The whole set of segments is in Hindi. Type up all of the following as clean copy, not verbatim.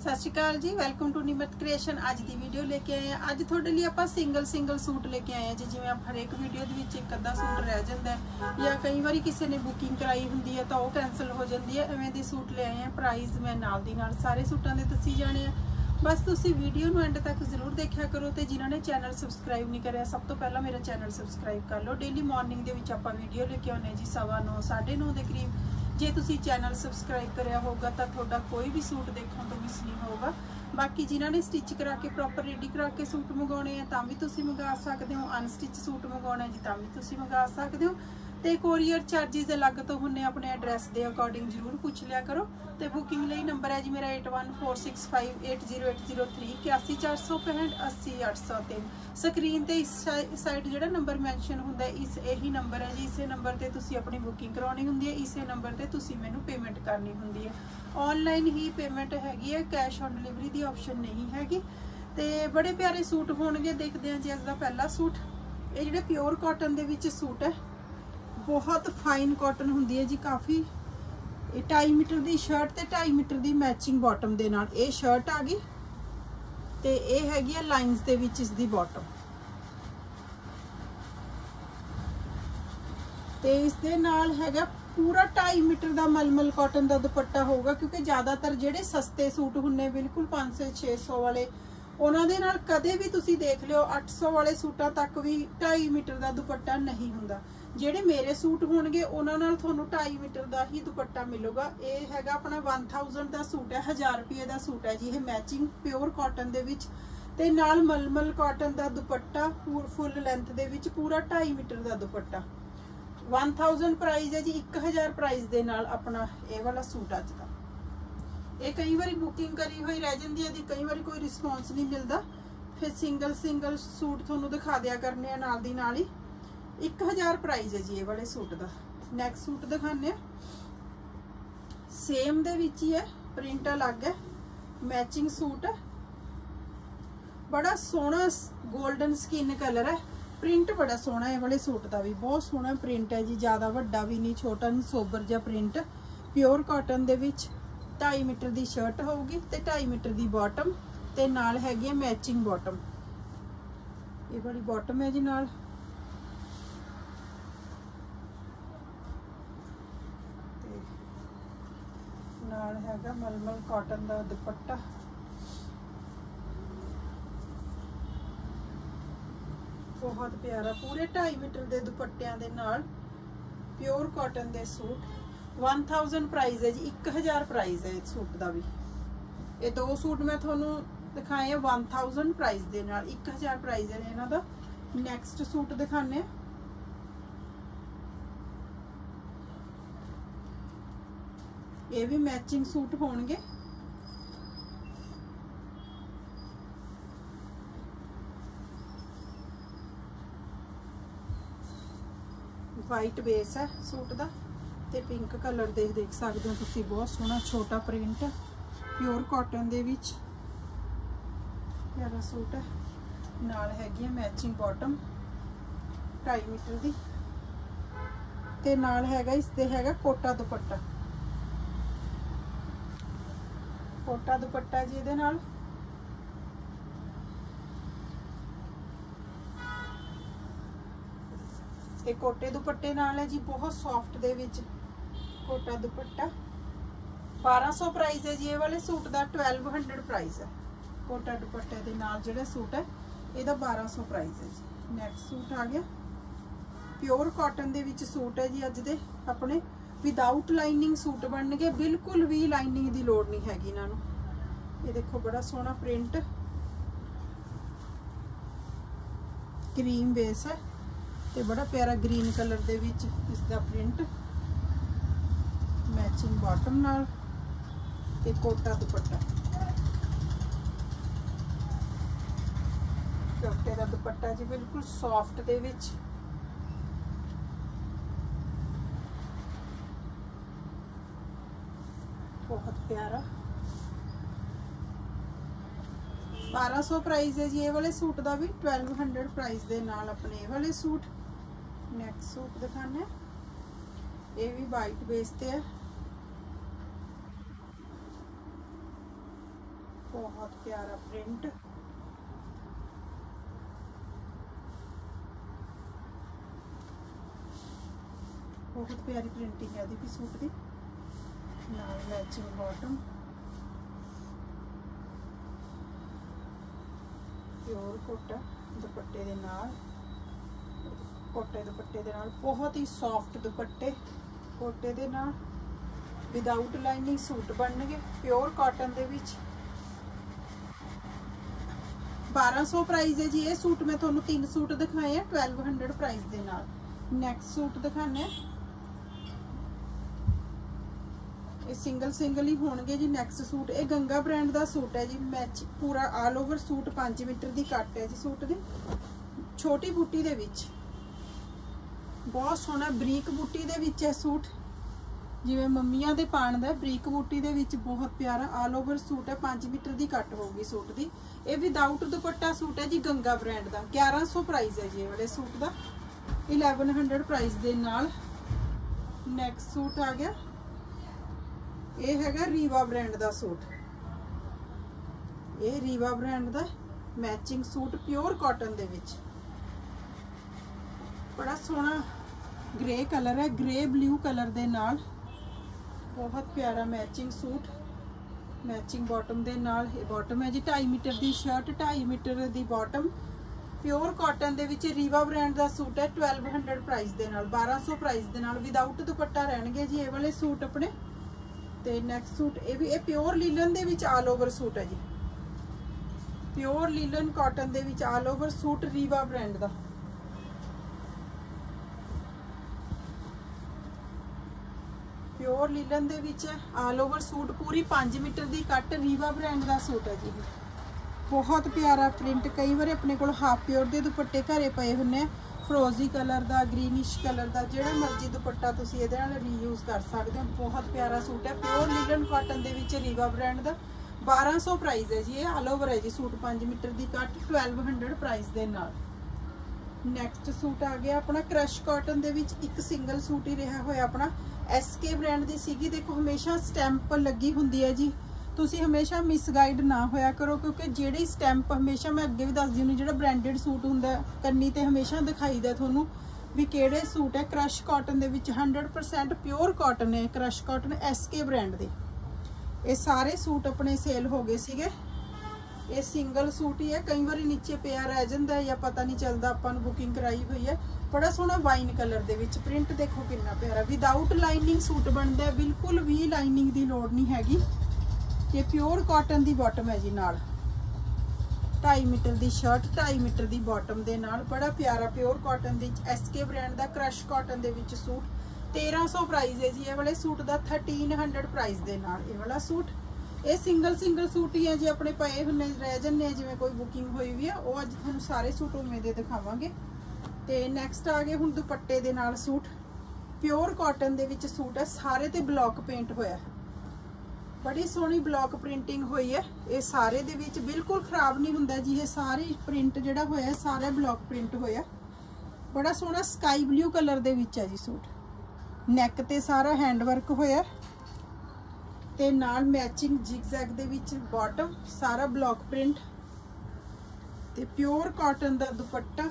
सत Sri Akal ji, welcome to Nimat creation. अज की वीडियो लेके आए हैं। अज थोड़े लिए आप सिंगल सूट लेके आए हैं जी। जिवें आप हरेक वीडियो एक अद्धा सूट रह जाता है या कई बार किसी ने बुकिंग कराई होंगी है तो वह कैंसल हो जाती है। इवें दे सूट ले आए हैं। प्राइस मैं नाल दी नाल सारे सूटों के दसी जाने हैं। बस तुसी वीडियो नूं एंड तक जरूर देखा करो। तो जिन्होंने चैनल सबसक्राइब नहीं कराया सब तो पहला मेरा चैनल सबसक्राइब कर लो। डेली मॉर्निंग के विच आपां वीडियो लेके आने जी 9:15 9:30 के करीब। जे तुसी चैनल सबसक्राइब कराया होगा तो थोड़ा कोई भी सूट देखने तो मिस नहीं होगा। बाकी जिन्होंने स्टिच करा के प्रॉपर रेडी करा के सूट मंगाने हैं तो भी तुसी मंगा सकते हो। अनस्टिच सूट मंगाना है जी तो भी तुसी मंगा सकते हो। तो कोरीयर चार्जिज अलग तो होने अपने एड्रैस के अकॉर्डिंग जरूर पूछ लिया करो। तो बुकिंग लिए नंबर है जी मेरा 8146580803 814658 80803। स्क्रीन ते इस साइड जो नंबर मैंशन होंगे इस यही नंबर है जी। इस नंबर पर तुसी अपनी बुकिंग करवानी होंगी है। इस नंबर पर तुसी मैनू पेमेंट करनी होंगी है। ऑनलाइन ही पेमेंट हैगी है, कैश ऑन डिलीवरी की ऑप्शन नहीं हैगी। तो बड़े प्यारे सूट होंगे। देखते हैं जी अज का पहला सूट। ये जो प्योर कॉटन के विच सूट है, बहुत फाइन कॉटन होंगी है जी। काफ़ी 2.5 मीटर की शर्ट तो 2.5 मीटर की मैचिंग बॉटम के नाल ये शर्ट आ गई। तो ये हैगी है लाइनस के विच इसकी बॉटम। तो इस दे नाल हैगा पूरा 2.5 मीटर का मलमल कॉटन का दुपट्टा होगा। क्योंकि ज़्यादातर जेडे सस्ते सूट होंगे बिल्कुल 500-600 वाले उन्होंने नाल कदे भी तुसी देख लियो 800 वाले सूटा तक भी 2.5 मीटर का दुपट्टा नहीं होंदा। जेडे मेरे सूट होंगे उन्होंने थोनू 2.5 मीटर का ही दुपट्टा मिलेगा। ये हैगा अपना 1000 का सूट है, 1000 रुपये का सूट है जी। ये मैचिंग प्योर कॉटन दे विच ते नाल मलमल कॉटन का दुपट्टा फुल लेंथ दे विच पूरा 2.5 मीटर का दुपट्टा। 1000 प्राइस है जी। 1000 प्राइस दे नाल अपना ये वाला सूट अज का। ये कई बार बुकिंग करी हुई रह जाती है, कई बार कोई रिस्पॉन्स नहीं मिलता, फिर सिंगल सूट थोनू दिखा दिया करने नाल दी नाल ही। 1000 प्राइस है जी ये वाले सूट का। नैक्सट सूट दिखाने सेम दे विच ही है, प्रिंट अलग है, मैचिंग सूट है। बड़ा सोहना गोल्डन स्किन कलर है। प्रिंट बड़ा सोहना है वाले सूट का भी, बहुत सोहना प्रिंट है जी। ज़्यादा वड्डा भी नहीं छोटा नहीं, सोबर जिहा प्रिंट। प्योर कॉटन दे विच 2.5 मीटर की शर्ट होगी तो 2.5 मीटर की बॉटम ते नाल हैगी मैचिंग बॉटम। ये बड़ी बॉटम है जी नाल। नाल हैगा मलमल कॉटन का दुपट्टा। बहुत प्यारा पूरे 2.5 मीटर के दुपट्टियां दे नाल प्योर कॉटन के सूट। 1000 प्राइस है जी। 1000 प्राइस है इस सूट का भी। ये दो सूट मैं थोनू दिखाए हैं 1000 प्राइस दे नाल। 1000 प्राइस है इन्हां दा। नैक्सट सूट दिखाने ये भी मैचिंग सूट होंगे। वाइट बेस है सूट का ते पिंक कलर देख सकते हो तुसी। बहुत सोहना छोटा प्रिंट प्योर कॉटन दे विच प्यारा सूट है। नाल हैगी मैचिंग बॉटम 2.5 मीटर की ते नाल हैगा इसते हैगा कोटा दुपट्टा। कोटा दुपट्टा जी इहदे नाल। ते कोटे दुपट्टे नाल है जी। बहुत सॉफ्ट दे विच कोटा दुपट्टा। 1200 प्राइस है जी ये वाले सूट का। 1200 प्राइस है कोटा दुपट्टे के नाल जिहड़ा सूट है ਇਹਦਾ 1200 प्राइस है जी। नैक्सट सूट आ गया प्योर कॉटन के विच सूट है जी। अज दे अपने विदाउट लाइनिंग सूट बन गए। बिल्कुल भी लाइनिंग की लोड़ नहीं हैगी इन्हां नूं। ये देखो बड़ा सोहना प्रिंट क्रीम बेस है ते बड़ा प्यारा ग्रीन कलर दे विच इसका प्रिंट। मैचिंग बॉटम नाल ते कोटा दुपट्टा। कोटे का दुपट्टा जी बिल्कुल सॉफ्ट दे विच। बहुत प्यारा 1200 प्राइस है जी ये वाले सूट का भी। 1200 प्राइस दे नाल अपने ये वाले सूट। नैक्सट सूट दिखाने ये भी वाइट बेस ते है। बहुत प्यारा प्रिंट, बहुत प्यारी प्रिंटिंग है भी सूट की। नाल मैचिंग बॉटम, प्योर कोटा दुपट्टे दे नाल, कोटे दुपट्टे दे नाल बहुत ही सॉफ्ट दुपट्टे कोटे दे नाल, विदाउट लाइनिंग सूट बनणगे प्योर कॉटन दे विच। 1200 प्राइस है जी ये सूट। मैं तुहानू 3 सूट दिखाए हैं 1200 प्राइस दे नाल। नैक्सट सूट दिखाने ये सिंगल ही होणगे जी। नैक्सट सूट ये गंगा ब्रांड का सूट है जी। मैच पूरा ऑल ओवर सूट 5 मीटर की कट है जी सूट दी। छोटी बूटी दे विच बहुत सोहना बरीक बूटी दे विच है सूट, जिवें मम्मियां दे पाण दा बरीक बूटी दे विच बहुत प्यारा ऑल ओवर सूट है। 5 मीटर की कट होगी सूट दी। ये विदाउट दुपट्टा सूट है जी गंगा ब्रांड का। 1100 प्राइस है जी ये वाले सूट का, 1100 प्राइस दे नाल। नैक्सट सूट आ गया, ये हैगा रीवा ब्रांड का सूट। ये रीवा ब्रांड का मैचिंग सूट प्योर कॉटन दे विच, बड़ा सोहना ग्रे कलर है, ग्रे ब्लू कलर दे नाल बहुत प्यारा मैचिंग सूट। मैचिंग बॉटम दे नाल, ये बॉटम है जी 2.5 मीटर की शर्ट, 2.5 मीटर की बॉटम, प्योर कॉटन दे विच रीवा ब्रांड का सूट है। 1200 प्राइस दे नाल, 1200 प्राइस दे नाल विदाउट दुपट्टा रहणगे जी ये वाले सूट अपने। ते नैक्सट सूट ये भी प्योर लीलन दे विच ऑल ओवर सूट है जी। प्योर लीलन कॉटन दे विच all over suit Riva brand का। प्योर लीलन दे विच ऑल ओवर सूट, पूरी 5 मीटर की कट, रीवा ब्रांड का सूट है जी। बहुत प्यारा प्रिंट। कई बार अपने को हाफ प्योर के दुपट्टे घरे पे होंगे, फ्रोजी कलर का, ग्रीनिश कलर का, जो मर्जी दुपट्टा तुसीं इहदे नाल रीयूज कर सकते हो। बहुत प्यारा सूट है प्योर लीलन कॉटन दे विच रीवा ब्रांड का। 1200 प्राइस है जी ये ऑल ओवर है जी सूट। 5 मीटर की कट, 1200 प्राइस दे नाल। नैक्सट सूट आ गया अपना क्रश कॉटन दे विच। एक सिंगल सूट ही रहा होया अपना, SK ब्रांड की सीगी। देखो हमेशा स्टैंप लगी हुंदी है जी, तुसी हमेशा मिसगाइड ना होया करो, क्योंकि जेड़ी स्टैंप हमेशा मैं अगे भी दसदी हूँ, जो ब्रांडेड सूट हुंदा कन्नी ते हमेशा दिखाईदा थोनू भी किहड़े सूट है। क्रश कॉटन दे विच 100% प्योर कॉटन है, क्रश कॉटन SK ब्रांड दे। ये सारे सूट अपने सेल हो गए सीगे। ये सिंगल सूट ही है, कई बार नीचे पिया रह जाता है या पता नहीं चलता, अपन बुकिंग कराई हुई है। बड़ा सोहना वाइन कलर दे विच प्रिंट देखो कितना प्यारा। विदाउट लाइनिंग सूट बनता है, बिल्कुल भी लाइनिंग की लोड़ नहीं हैगी। ये प्योर कॉटन की बॉटम है जी नाल, 2.5 मीटर की शर्ट, 2.5 मीटर की बॉटम दे नाल। बड़ा प्यारा प्योर कॉटन दी SK ब्रांड का क्रश कॉटन दे विच सूट। 1300 प्राइस है जी ये वाले सूट का, 1300 प्राइस दे नाल ये वाला सूट। ये सिंगल सूट ही है जी अपने पए हुन्ने रह जन्ने, जिवें कोई बुकिंग हुई हुई है। वो अज तुहानूं सारे सूट उवें दे दिखावांगे। ते नैक्सट आ गए हुण दुपट्टे दे नाल सूट। प्योर कॉटन दे विच सूट है, सारे ते ब्लॉक पेंट होया, बड़ी सोहनी ब्लॉक प्रिंटिंग हुई है। ये सारे दे विच बिल्कुल खराब नहीं हुंदा जी। ये सारी प्रिंट जिहड़ा होया सारे ब्लॉक प्रिंट होया। बड़ा सोहना स्काई ब्लू कलर दे विच है जी सूट। नैक ते सारा हैंडवर्क होया ते नाल मैचिंग जिगजैग दे विच बॉटम, सारा ब्लॉक प्रिंट ते प्योर कॉटन दा दुपट्टा।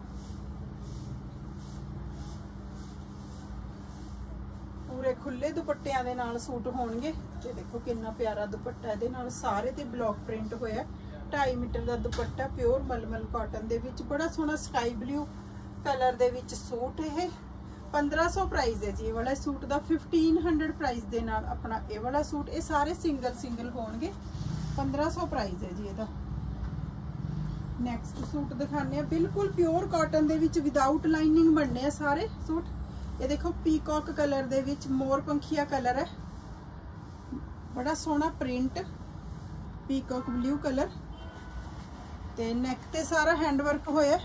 पूरे खुले दुपट्टियां दे नाल सूट होणगे। ते देखो कितना प्यारा दुपट्टा इहदे नाल, सारे ते ब्लॉक प्रिंट होया। 2.5 मीटर का दुपट्टा प्योर मलमल कॉटन दे विच। बड़ा सोहना स्काई ब्लू कलर दे विच सूट। ये 1500 प्राइस है जी ये वाला सूट का। 1500 प्राइस दे नाल अपना ये वाला सूट। ये सारे सिंगल होणगे, 1500 प्राइस है जी इहदा। नैक्सट सूट दिखाने बिल्कुल प्योर कॉटन दे विच विदाउट लाइनिंग बनने सारे सूट। ये देखो पीकॉक कलर दे विच मोर पंखिया कलर है, बड़ा सोहना प्रिंट, पीकॉक ब्लू कलर ते नैक ते सारा हैंडवर्क होया।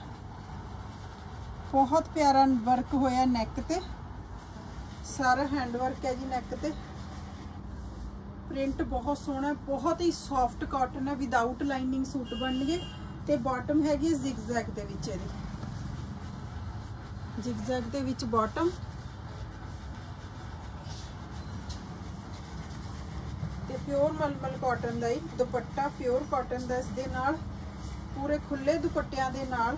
बहुत प्यारा वर्क होया नैक ते, सारा हैंडवर्क है जी नैक ते। प्रिंट बहुत सोहना, बहुत ही सॉफ्ट कॉटन है, विदाउट लाइनिंग सूट बन गए। ते बॉटम हैगी जिगजैग दे विच, जिगजैग दे विच बॉटम ते प्योर मलमल कॉटन का ही दुपट्टा, प्योर कॉटन का, इस दे नाल पूरे खुले दुपट्टियां दे नाल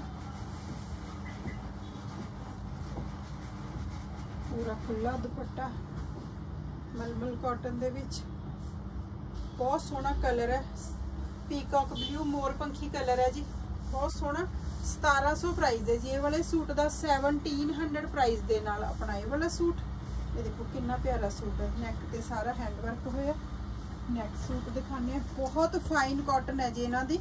पूरा खुला दुपट्टा मलमल कॉटन दे विच। बहुत सोहना कलर है, पीकॉक ब्लू मोरपंखी कलर है जी, बहुत सोहना। 1700 प्राइस है जी ये वाले सूट का, 1700 प्राइस दे नाल अपना ये वाला सूट। ये देखो कितना प्यारा सूट है, नैक ते सारा हैंडवर्क होया। नैक सूट दिखाने, बहुत फाइन कॉटन है जी इन्हां दी।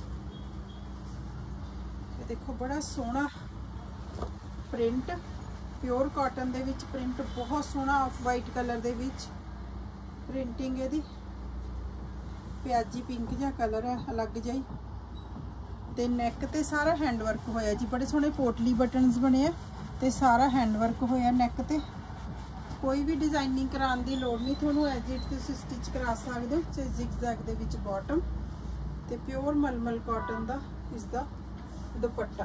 ये देखो बड़ा सोहना प्रिंट, प्योर कॉटन दे विच प्रिंट, बहुत सोहना ऑफ वाइट कलर दे विच प्रिंटिंग है दी। प्याजी पिंक जा कलर है अलग जाही, ते नैक ते सारा हैंडवर्क होया जी, बड़े सोहने पोटली बटन्स बने आ ते सारा हैंडवर्क होया नैक ते। कोई भी डिजाइनिंग कराने की लोड़ नहीं, थोनों एज इट तुसीं स्टिच करा सकते हो। जिगजैग दे विच बॉटम ते प्योर मलमल कॉटन दा इसदा दुपट्टा।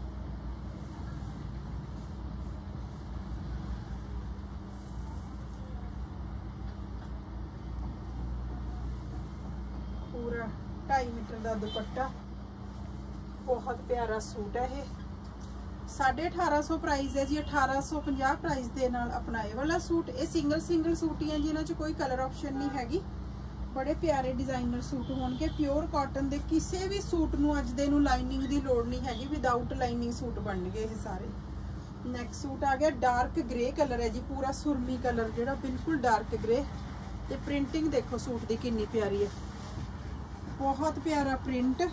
पूरा 2.5 मीटर का दुपट्टा, बहुत प्यारा सूट है ये। 1850 प्राइस है जी, 1850 प्राइस दे नाल अपना ये वाला सूट। ये सिंगल सूट ही है जिन्हां च कोई कलर ऑप्शन नहीं हैगी। बड़े प्यारे डिजाइनर सूट होणगे, प्योर कॉटन दे। किसी भी सूट नूं अज दे नूं लाइनिंग की लोड़ नहीं हैगी, विदाउट लाइनिंग सूट बनणगे ये सारे। नैक्सट सूट आ गया डार्क ग्रे कलर है जी, पूरा सुरमी कलर जिहड़ा बिल्कुल डार्क ग्रे। ते प्रिंटिंग देखो सूट की कितनी प्यारी है, बहुत प्यारा प्रिंट।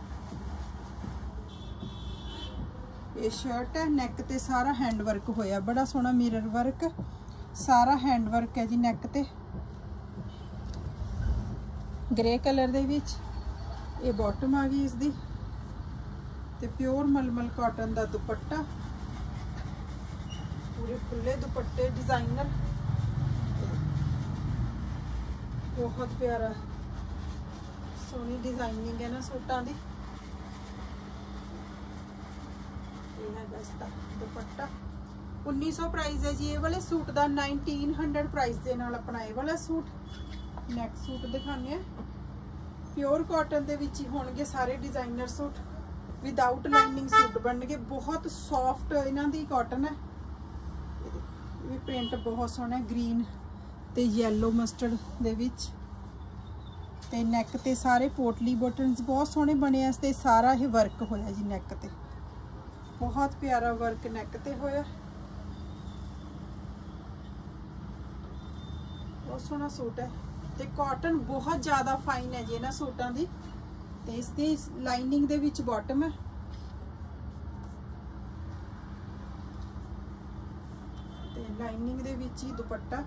ये शर्ट है, नैक ते सारा हैंडवर्क होया, बड़ा सोहना मिरर वर्क, सारा हैंडवर्क है जी नैक ते। ग्रे कलर दे विच ये बॉटम आ गई इसदी, ते प्योर मलमल कॉटन दा दुपट्टा, पूरे खुले दुपट्टे डिजाइनर, बहुत प्यारा सोहनी डिजाइनिंग है ना सूटां दी। दुपट्टा 1900 प्राइस है जी ये वाले सूट का, 1900 प्राइस दे नाल अपना ये वाला सूट। नैक्सट सूट दिखाने, प्योर कॉटन दे विच ही होणगे सारे designer suit, without lining suit बनणगे। बहुत सॉफ्ट इन्हां दी कॉटन है, ये प्रिंट बहुत सोहना ग्रीन ते येलो मस्टर्ड दे विच। ते नैक ते सारे पोटली बटन्स बहुत सोहने बने, ते सारा ये वर्क होया जी नैक ते, बहुत प्यारा वर्क नैक ते होया। बहुत सोहना सूट है, ते कॉटन बहुत ज़्यादा फाइन है जी इन्हां सूटां दी। ते इसदी लाइनिंग दे विच बॉटम है, ते लाइनिंग दे विच ही दुपट्टा।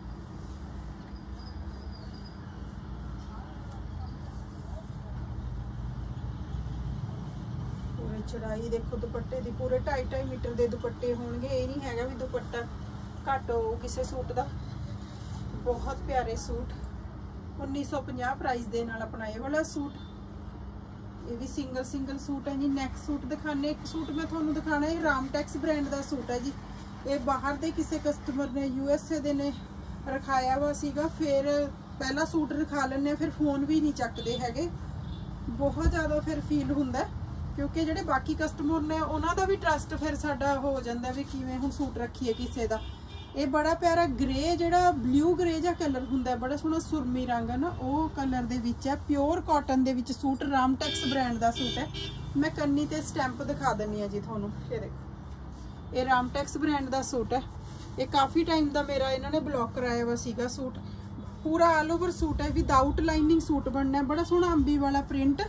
चढ़ाई देखो दुपट्टे दी, पूरे 2.5 मीटर के दुपट्टे होंगे। ये नहीं हैगा भी दुपट्टा घट हो किसी सूट का। बहुत प्यारे सूट, 1950 प्राइस दे नाल अपना ये वाला सूट। ये भी सिंगल सूट है जी। नैक्सट सूट दिखाने, एक सूट मैं थोनू दिखाना है, रामटेक्स ब्रांड का सूट है जी। ये बाहर दे किसी कस्टमर ने USA दे ने रखाया वा सीगा, फिर पहला सूट रखा लेने, फिर फोन भी नहीं चकते हैगे। बहुत ज़्यादा फिर फील होंदा है, क्योंकि ਜਿਹੜੇ बाकी कस्टमर ने उन्हों का भी ट्रस्ट फिर साडा हो जाता भी किवें हुण सूट रखीए किसी का। ये बड़ा प्यारा ग्रे जिहड़ा ब्लू ग्रे जा कलर हुंदा, बड़ा सोहना सुरमी रंग है ना, वो कलर दे विच है। प्योर कॉटन दे विच सूट, रामटेक्स ब्रांड का सूट है। मैं कन्नी ते स्टैंप दिखा दिंदी हां जी तुहानूं। ये देखो, ये रामटेक्स ब्रांड का सूट है। ये काफ़ी टाइम का मेरा इन्होंने ब्लॉक कराया हुआ सीगा सूट। पूरा ऑल ओवर सूट है, विदाउट लाइनिंग सूट बनना है। बड़ा सोहना अंबी वाला प्रिंट,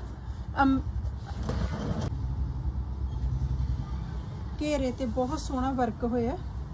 घेरे ते बहुत सोहना वर्क होया,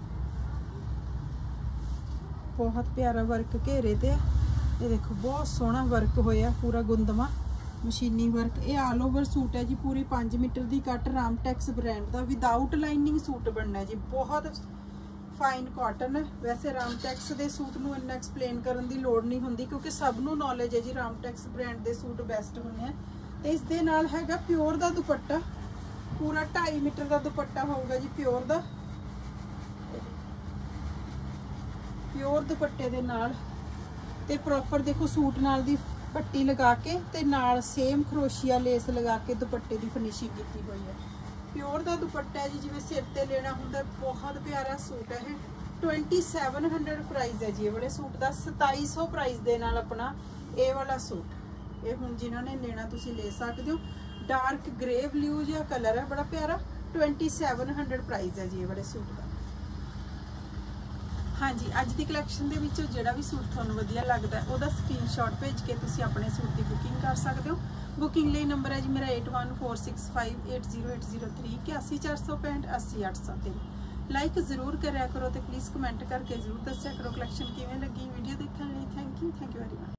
बहुत प्यारा वर्क घेरे ते। ये देखो बहुत सोहना वर्क होया, पूरा गुंदमा मशीनी वर्क। ये ऑल ओवर सूट है जी, पूरी 5 मीटर की कट, रामटेक्स ब्रांड का, विदाउट लाइनिंग सूट बनना है जी। बहुत फाइन कॉटन है। वैसे रामटेक्स के सूट नूं इन्ना एक्सप्लेन करने की लोड़ नहीं होंदी, क्योंकि सबनों नॉलेज है जी रामटेक्स ब्रांड के सूट बेस्ट होने हैं। तो इस दे नाल हैगा प्योर का दुपट्टा, पूरा 2.5 मीटर का दुपट्टा होगा जी प्योर का। प्योर दुपट्टे दे नाल ਤੇ ਪ੍ਰੋਪਰ ਦੇਖੋ ਸੂਟ ਨਾਲ ਦੀ ਪੱਟੀ ਲਗਾ ਕੇ ਤੇ ਨਾਲ ਸੇਮ ਖਰੋਸ਼ੀਆ ਲੇਸ ਲਗਾ ਕੇ ਦੁਪੱਟੇ ਦੀ ਫਿਨਿਸ਼ਿੰਗ ਕੀਤੀ ਹੋਈ ਹੈ। ਪਿਓਰ ਦਾ ਦੁਪੱਟਾ ਹੈ ਜੀ, ਜਿਵੇਂ ਸਿਰ ਤੇ ਲੈਣਾ ਹੁੰਦਾ। ਬਹੁਤ ਪਿਆਰਾ ਸੂਟ ਹੈ ਇਹ। 2700 ਪ੍ਰਾਈਸ ਹੈ ਜੀ ਇਹ ਵਾਲੇ ਸੂਟ ਦਾ। 2700 ਪ੍ਰਾਈਸ ਦੇ ਨਾਲ ਆਪਣਾ ਇਹ ਵਾਲਾ ਸੂਟ, ਇਹ ਹੁਣ ਜਿਨ੍ਹਾਂ ਨੇ ਲੈਣਾ ਤੁਸੀਂ ਲੈ ਸਕਦੇ ਹੋ। ਡਾਰਕ ਗ੍ਰੇ ਬਲੂ ਜਿਹਾ ਕਲਰ ਹੈ, ਬੜਾ ਪਿਆਰਾ। 2700 ਪ੍ਰਾਈਸ ਹੈ ਜੀ ਇਹ ਵਾਲੇ ਸੂਟ ਦਾ। ਹਾਂਜੀ, ਅੱਜ ਦੀ ਕਲੈਕਸ਼ਨ ਦੇ ਵਿੱਚੋਂ ਜਿਹੜਾ ਵੀ ਸੂਟ ਤੁਹਾਨੂੰ ਵਧੀਆ ਲੱਗਦਾ ਉਹਦਾ ਸਕਰੀਨਸ਼ਾਟ ਭੇਜ ਕੇ ਤੁਸੀਂ ਆਪਣੇ ਸੂਟ ਦੀ ਬੁਕਿੰਗ ਕਰ ਸਕਦੇ ਹੋ। ਬੁਕਿੰਗ ਲਈ ਨੰਬਰ ਹੈ ਜੀ ਮੇਰਾ 8146580803 81465 80803। ਲਾਈਕ ਜ਼ਰੂਰ ਕਰਿਆ ਕਰੋ ਤੇ ਪਲੀਜ਼ ਕਮੈਂਟ ਕਰਕੇ ਜ਼ਰੂਰ ਦੱਸਿਆ ਕਰੋ ਕਲੈਕਸ਼ਨ ਕਿਵੇਂ ਲੱਗੀ। ਵੀਡੀਓ ਦੇਖਣ ਲਈ ਥੈਂਕ ਯੂ ਵੈਰੀ ਮਚ।